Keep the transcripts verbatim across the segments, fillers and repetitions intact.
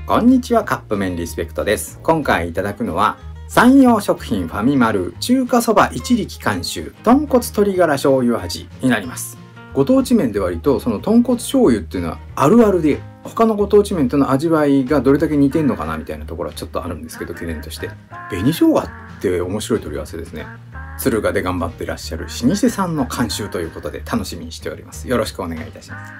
こんにちは、カップ麺リスペクトです。今回いただくのは山陽食品ファミマル中華そば一力監修豚骨鶏ガラ醤油味になります。ご当地麺で割とその豚骨醤油っていうのはあるあるで、他のご当地麺との味わいがどれだけ似てんのかなみたいなところはちょっとあるんですけど、懸念として紅生姜って面白い取り合わせですね。敦賀で頑張ってらっしゃる老舗さんの監修ということで楽しみにしております。よろしくお願いいたします。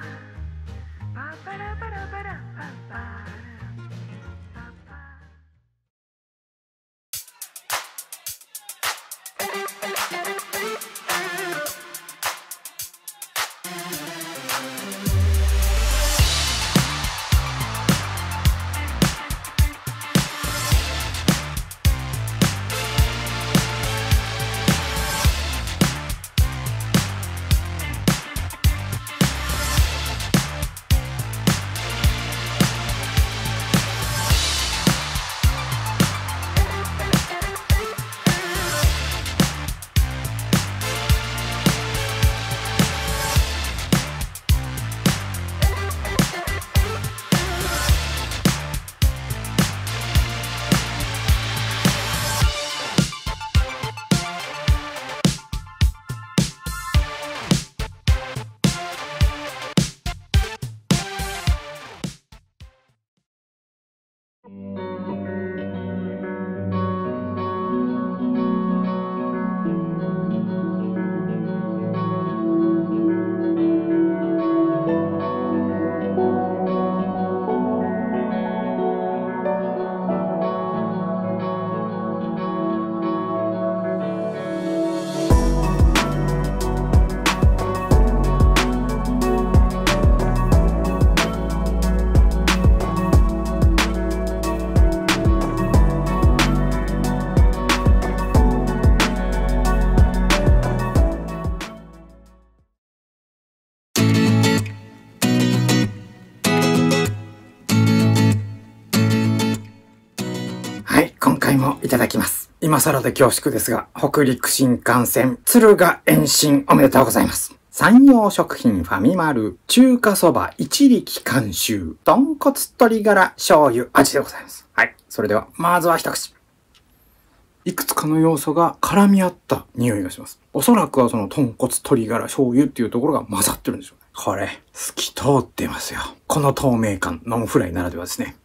今回もいただきます。今更で恐縮ですが、北陸新幹線敦賀延伸おめでとうございます。山陽食品ファミマル中華そば一力監修豚骨鶏ガラ醤油味でございます。はい。それでは、まずは一口。いくつかの要素が絡み合った匂いがします。おそらくはその豚骨鶏ガラ醤油っていうところが混ざってるんでしょうね。これ、透き通ってますよ。この透明感、ノンフライならではですね。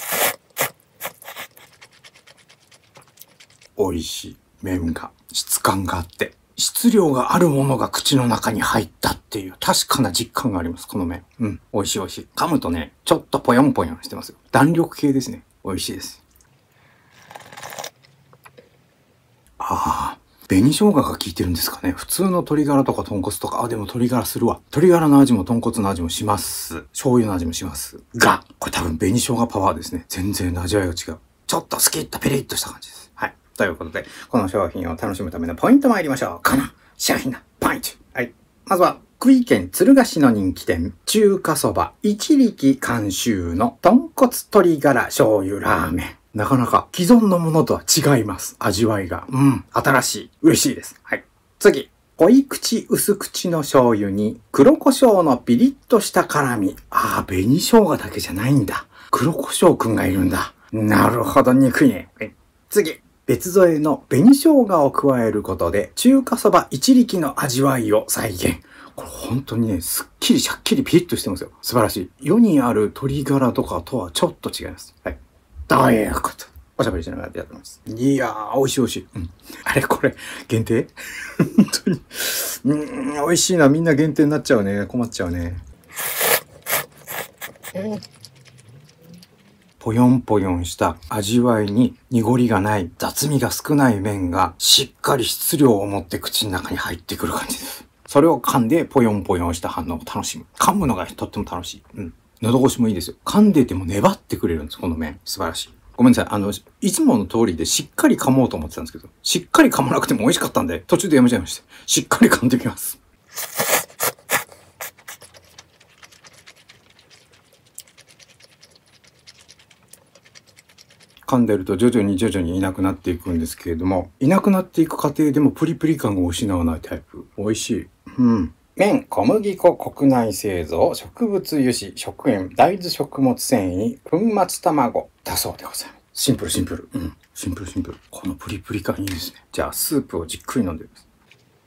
美味しい麺が質感があって質量があるものが口の中に入ったっていう確かな実感があります。この麺、うん、美味しい美味しい。噛むとね、ちょっとぽよんぽよんしてますよ。弾力系ですね。美味しいです。ああ、紅生姜が効いてるんですかね。普通の鶏ガラとか豚骨とか、あ、でも鶏ガラするわ。鶏ガラの味も豚骨の味もします。醤油の味もしますが、これ多分紅生姜パワーですね。全然味わいが違う。ちょっとスキッとペリッとした感じです。はい。ということで、この商品を楽しむためのポイント参りましょう。この商品のポイント。はい。まずは、福井県敦賀市の人気店、中華そば一力監修の豚骨鶏ガラ醤油ラーメン。なかなか既存のものとは違います。味わいが。うん。新しい。嬉しいです。はい。次。濃い口薄口の醤油に黒胡椒のピリッとした辛み。ああ、紅生姜だけじゃないんだ。黒胡椒くんがいるんだ。なるほど、憎いね。はい。次。別添えの紅生姜を加えることで中華そば一力の味わいを再現。これ本当にね、すっきりしゃっきりピリッとしてますよ。素晴らしい。世にある鶏ガラとかとはちょっと違います。はい。ということ。おしゃべりしながらやってます。いやー、美味しい美味しい。うん。あれこれ、限定本当に。うーん、美味しいな。みんな限定になっちゃうね。困っちゃうね。ぽよんぽよんした味わいに濁りがない、雑味が少ない麺がしっかり質量を持って口の中に入ってくる感じです。それを噛んでぽよんぽよんした反応を楽しむ。噛むのがとっても楽しい。うん。喉越しもいいですよ。噛んでても粘ってくれるんです、この麺。素晴らしい。ごめんなさい。あの、いつもの通りでしっかり噛もうと思ってたんですけど、しっかり噛まなくても美味しかったんで、途中でやめちゃいました。しっかり噛んできます。噛んでると徐々に徐々にいなくなっていくんですけれども、いなくなっていく過程でもプリプリ感を失わないタイプ。美味しい。うん。 麺、小麦粉、国内製造、植物油脂、食塩、大豆食物繊維、粉末卵だそうでございます。シンプルシンプル。うん。シンプルシンプル。このプリプリ感いいですね。じゃあ、スープをじっくり飲んでみます。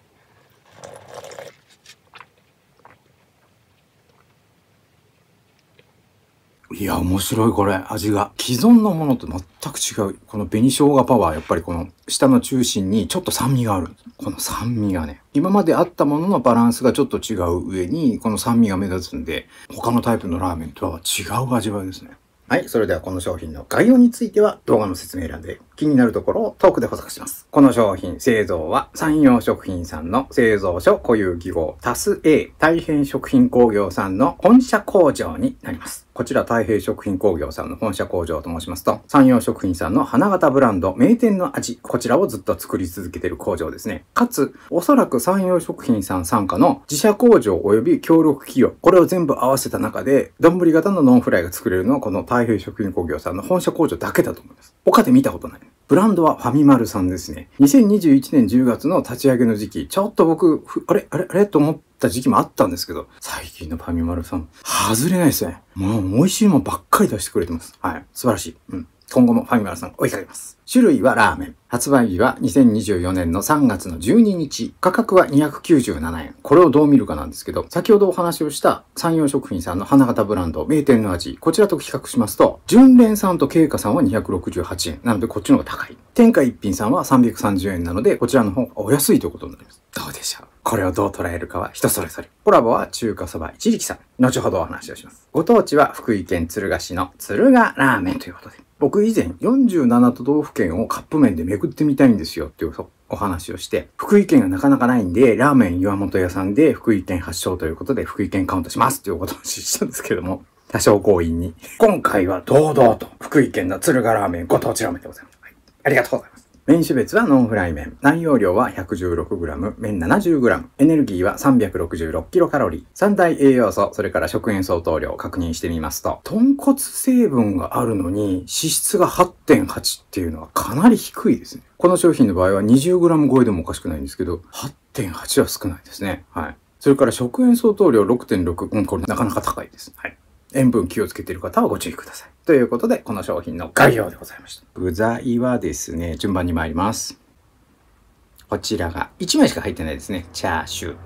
いや、面白いこれ。味が。既存のものと全く違う。この紅生姜パワー、やっぱりこの下の中心にちょっと酸味がある。この酸味がね、今まであったもののバランスがちょっと違う上に、この酸味が目立つんで、他のタイプのラーメンとは違う味わいですね。はい。それではこの商品の概要については動画の説明欄で気になるところをトークで補足します。この商品製造は山陽食品さんの製造所固有記号タス A 太平食品工業さんの本社工場になります。こちら太平食品工業さんの本社工場と申しますと、山陽食品さんの花形ブランド名店の味、こちらをずっと作り続けている工場ですね。かつ、おそらく山陽食品さん傘下の自社工場及び協力企業、これを全部合わせた中で、丼型のノンフライが作れるのはこの太平食品工業さんの本社工場だけだと思います。他で見たことない。ブランドはファミマルさんですね。にせんにじゅういちねんじゅうがつの立ち上げの時期、ちょっと僕、あれあれあれと思った時期もあったんですけど、最近のファミマルさん、外れないですね。もう美味しいもんばっかり出してくれてます。はい。素晴らしい。うん。今後もファミマルさん追いかけます。種類はラーメン。発売日はにせんにじゅうよねんのさんがつのじゅうににち。価格はにひゃくきゅうじゅうななえん。これをどう見るかなんですけど、先ほどお話をした山陽食品さんの花形ブランド、名店の味。こちらと比較しますと、純連さんと経過さんはにひゃくろくじゅうはちえん。なのでこっちの方が高い。天下一品さんはさんびゃくさんじゅうえんなので、こちらの方がお安いということになります。どうでしょう。これをどう捉えるかは人それぞれ。コラボは中華そば一力さん。後ほどお話をします。ご当地は福井県敦賀市の敦賀ラーメンということで。僕以前よんじゅうななとどうふけんをカップ麺で巡ってみたいんですよっていうお話をして、福井県がなかなかないんで、ラーメン岩本屋さんで福井県発祥ということで福井県カウントしますっていうことをしたんですけれども、多少強引に。今回は堂々と福井県の敦賀ラーメンご当地ラーメンでございます。はい、ありがとうございます。麺種別はノンフライ麺。内容量は ひゃくじゅうろくグラム、麺 ななじゅうグラム。エネルギーは さんびゃくろくじゅうろくキロカロリー。三大栄養素、それから食塩相当量を確認してみますと、豚骨成分があるのに脂質が はってんはち っていうのはかなり低いですね。この商品の場合は にじゅうグラム 超えでもおかしくないんですけど、はってんはち は少ないですね。はい。それから食塩相当量 ろくてんろく。うん、これなかなか高いです。はい。塩分気をつけている方はご注意ください。ということで、この商品の概要でございました。具材はですね、順番に参ります。こちらがいちまいしか入ってないですね。チャーシュー。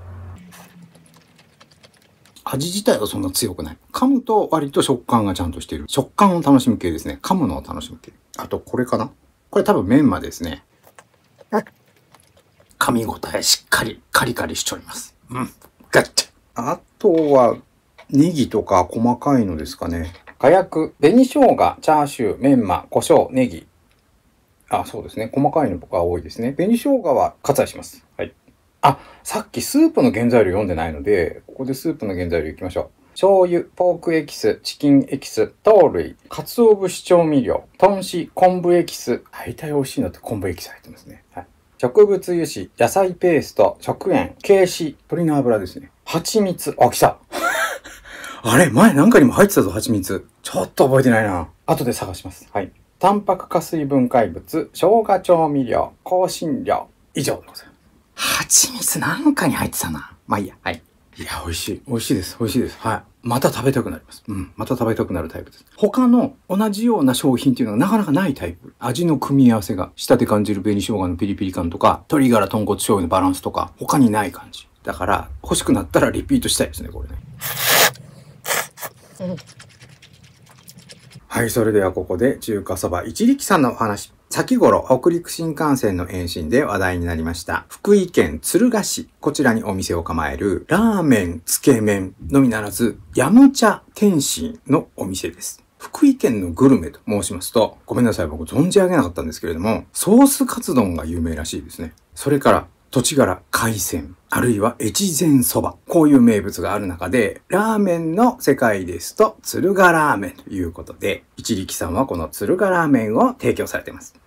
味自体はそんな強くない。噛むと割と食感がちゃんとしている。食感を楽しむ系ですね。噛むのを楽しむ系。あと、これかな？これ多分メンマですね。噛み応えしっかり、カリカリしております。うん。ガッチャ。あとは、ネギとか細かいのですかね。かやく、紅生姜、チャーシュー、メンマ、胡椒、ネギ。あ、そうですね。細かいのが多いですね。紅生姜は割愛します。はい。あ、さっきスープの原材料読んでないので、ここでスープの原材料いきましょう。醤油、ポークエキス、チキンエキス、豆類、鰹節調味料、豚脂、昆布エキス。大体美味しいのって昆布エキス入ってますね。はい。植物油脂、野菜ペースト、食塩、軽脂、鶏の油ですね。蜂蜜。あ、来た。あれ前なんかにも入ってたぞ、蜂蜜。ちょっと覚えてないな。後で探します。はい。タンパク化水分解物、生姜調味料、香辛料。以上でございます。蜂蜜なんかに入ってたな。まあいいや。はい。いや、美味しい。美味しいです。美味しいです。はい。また食べたくなります。うん。また食べたくなるタイプです。他の同じような商品っていうのがなかなかないタイプ。味の組み合わせが、舌で感じる紅生姜のピリピリ感とか、鶏ガラ豚骨醤油のバランスとか、他にない感じ。だから、欲しくなったらリピートしたいですね、これね。はい、それではここで中華そば一力さんのお話。先頃、北陸新幹線の延伸で話題になりました。福井県敦賀市。こちらにお店を構える、ラーメン、つけ麺のみならず、ヤムチャ天津のお店です。福井県のグルメと申しますと、ごめんなさい、僕存じ上げなかったんですけれども、ソースカツ丼が有名らしいですね。それから、土地柄海鮮、あるいは越前そば。こういう名物がある中で、ラーメンの世界ですと、敦賀ラーメンということで、一力さんはこの敦賀ラーメンを提供されています。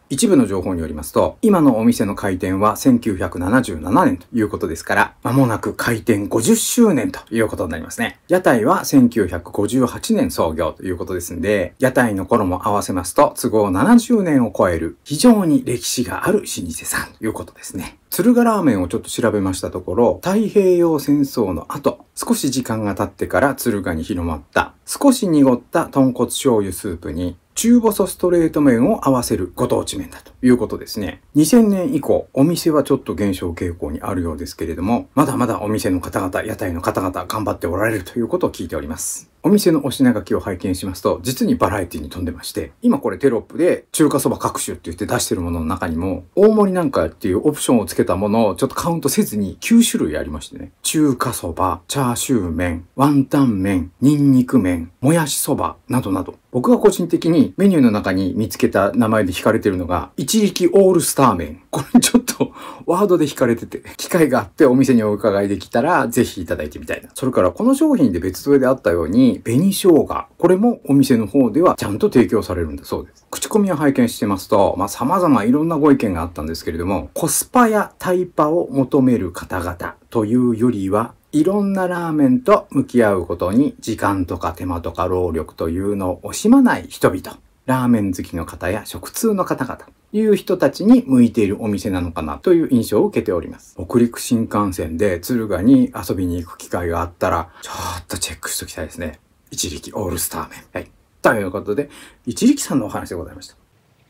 一部の情報によりますと、今のお店の開店はせんきゅうひゃくななじゅうななねんということですから、間もなく開店ごじゅっしゅうねんということになりますね。屋台はせんきゅうひゃくごじゅうはちねん創業ということですんで、屋台の頃も合わせますと、都合ななじゅうねんを超える非常に歴史がある老舗さんということですね。敦賀ラーメンをちょっと調べましたところ、太平洋戦争の後、少し時間が経ってから敦賀に広まった、少し濁った豚骨醤油スープに、中細ストレート麺を合わせるご当地麺だということですね。にせんねん以降、お店はちょっと減少傾向にあるようですけれども、まだまだお店の方々、屋台の方々頑張っておられるということを聞いております。お店のお品書きを拝見しますと、実にバラエティに富んでまして、今これテロップで中華そば各種って言って出してるものの中にも、大盛りなんかっていうオプションをつけたものをちょっとカウントせずにきゅうしゅるいありましてね。中華そば、チャーシュー麺、ワンタン麺、ニンニク麺、もやしそばなどなど。僕が個人的にメニューの中に見つけた名前で惹かれてるのが、一力オールスター麺。これちょっとワードで惹かれてて、機会があってお店にお伺いできたら、ぜひいただいてみたいな。それからこの商品で別添えであったように、紅生姜。これもお店の方ではちゃんと提供されるんだそうです。口コミを拝見してますと、まあ様々いろんなご意見があったんですけれども、コスパやタイパを求める方々というよりは、いろんなラーメンと向き合うことに時間とか手間とか労力というのを惜しまない人々。ラーメン好きの方や食通の方々という人たちに向いているお店なのかなという印象を受けております。北陸新幹線で敦賀に遊びに行く機会があったら、ちょっとチェックしておきたいですね。一力オールスター麺。はい。ということで、一力さんのお話でございました。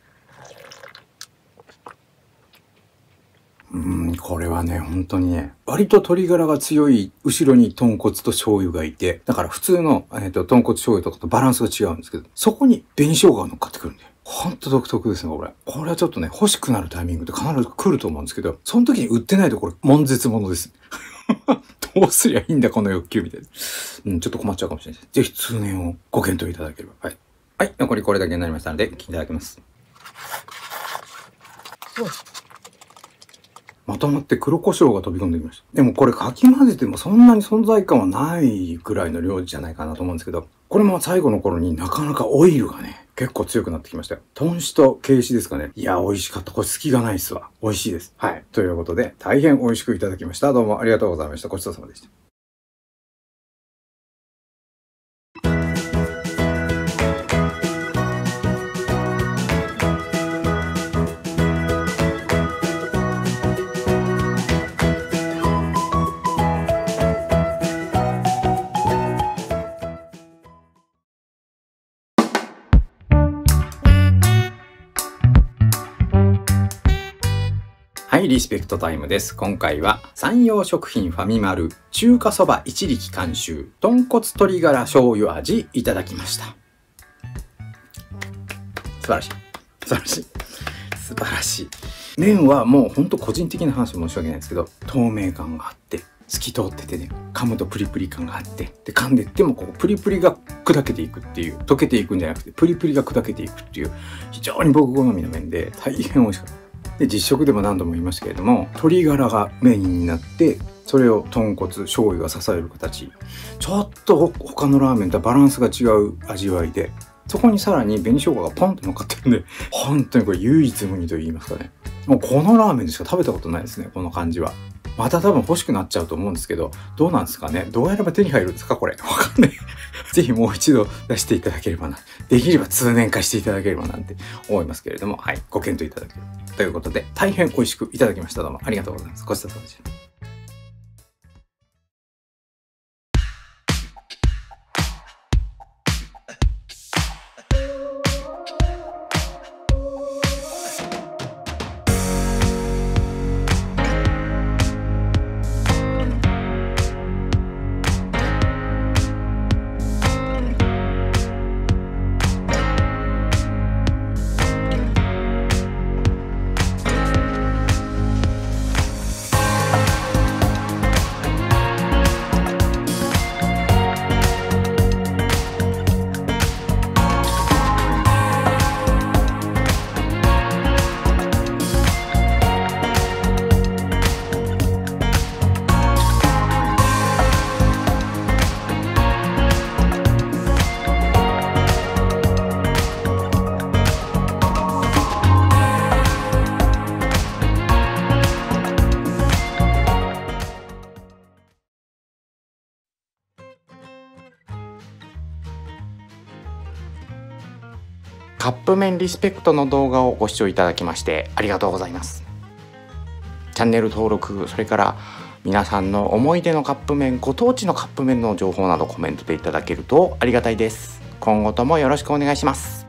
うーん、これはね、本当にね、割と鶏ガラが強い後ろに豚骨と醤油がいて、だから普通の、えーと、豚骨醤油とかとバランスが違うんですけど、そこに紅生姜が乗っかってくるんで、ほんと独特ですね、これ。これはちょっとね、欲しくなるタイミングって必ず来ると思うんですけど、その時に売ってないとこれ、悶絶ものです。どうすりゃいいんだ、この欲求みたいな。うん、ちょっと困っちゃうかもしれないです。ぜひ通年をご検討いただければ。はい。はい、残りこれだけになりましたので、いただきます。まとまって黒胡椒が飛び込んできました。でもこれかき混ぜてもそんなに存在感はないくらいの量じゃないかなと思うんですけど、これも最後の頃になかなかオイルがね、結構強くなってきましたよ。豚脂と軽脂ですかね。いや、美味しかった。これ隙がないっすわ。美味しいです。はい。ということで、大変美味しくいただきました。どうもありがとうございました。ごちそうさまでした。はい、リスペクトタイムです。今回は山陽食品ファミマル中華そば一力監修豚骨鶏ガラ醤油味いただきました。素晴らしい。素晴らしい。素晴らしい。麺はもうほんと個人的な話申し訳ないんですけど、透明感があって、透き通っててね、噛むとプリプリ感があって、で、噛んでってもこうプリプリが砕けていくっていう、溶けていくんじゃなくて、プリプリが砕けていくっていう、非常に僕好みの麺で、大変美味しかった。で、実食でも何度も言いましたけれども、鶏ガラがメインになって、それを豚骨、醤油が支える形。ちょっと他のラーメンとはバランスが違う味わいで、そこにさらに紅生姜がポンと乗っかってるんで、本当にこれ唯一無二と言いますかね。もうこのラーメンでしか食べたことないですね、この感じは。また多分欲しくなっちゃうと思うんですけど、どうなんですかね。どうやれば手に入るんですかこれ。わかんない。ぜひもう一度出していただければな。できれば通年化していただければなんて思いますけれども、はい。ご検討いただければ。ということで、大変美味しくいただきました。どうもありがとうございます。ごちそうさまでした。 カップ麺リスペクトの動画をご視聴いただきましてありがとうございます。チャンネル登録、それから皆さんの思い出のカップ麺、ご当地のカップ麺の情報などコメントでいただけるとありがたいです。今後ともよろしくお願いします。